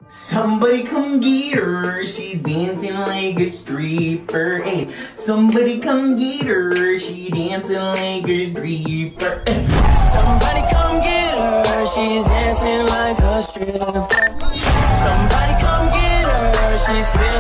Somebody come get her, she's dancing like a stripper. Hey, somebody come get her, she dancing like a stripper. Hey. Somebody come get her, she's dancing like a stripper. Somebody come get her, she's